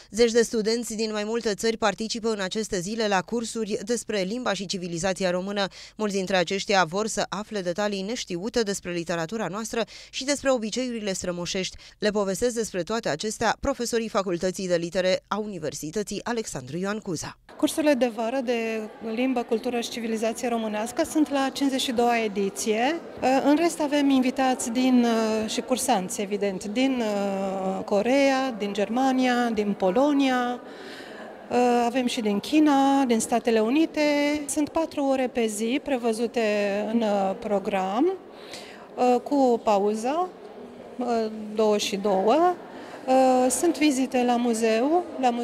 Zeci de studenți din mai multe țări participă în aceste zile la cursuri despre limba și civilizația română. Mulți dintre aceștia vor să afle detalii neștiute despre literatura noastră și despre obiceiurile strămoșești. Le povestesc despre toate acestea profesorii Facultății de Litere a Universității Alexandru Ioan Cuza. Cursurile de vară de limbă, cultură și civilizație românească sunt la 52-a ediție. În rest avem invitați și cursanți, evident, din Coreea, din Germania, din Polonia, avem și din China, din Statele Unite. Sunt 4 ore pe zi prevăzute în program, cu o pauză, 22. Sunt vizite la muzeu,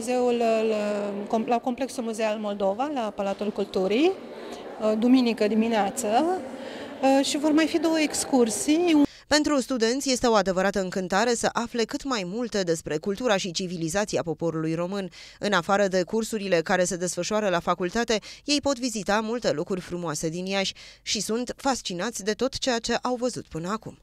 la Complexul Muzeal Moldova, la Palatul Culturii, duminică dimineață, și vor mai fi 2 excursii. Pentru studenți este o adevărată încântare să afle cât mai multe despre cultura și civilizația poporului român. În afară de cursurile care se desfășoară la facultate, ei pot vizita multe locuri frumoase din Iași și sunt fascinați de tot ceea ce au văzut până acum.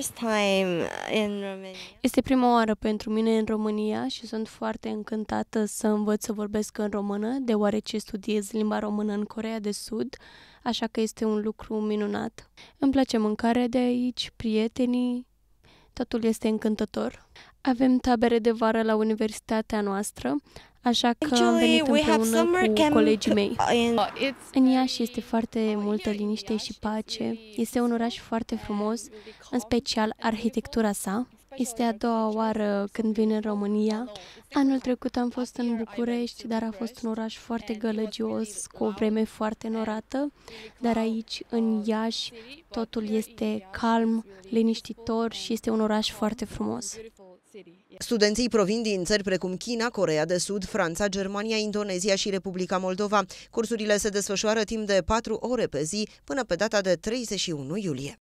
Este prima oară pentru mine în România și sunt foarte încântată să învăț să vorbesc în română, deoarece studiez limba română în Coreea de Sud, așa că este un lucru minunat. Îmi place mâncarea de aici, prietenii, totul este încântător. Avem tabere de vară la universitatea noastră, așa că am venit împreună cu colegii mei. În Iași este foarte multă liniște și pace. Este un oraș foarte frumos, în special arhitectura sa. Este a doua oară când vin în România. Anul trecut am fost în București, dar a fost un oraș foarte gălăgios, cu o vreme foarte norată. Dar aici, în Iași, totul este calm, liniștitor și este un oraș foarte frumos. Studenții provin din țări precum China, Coreea de Sud, Franța, Germania, Indonezia și Republica Moldova. Cursurile se desfășoară timp de 4 ore pe zi până pe data de 31 iulie.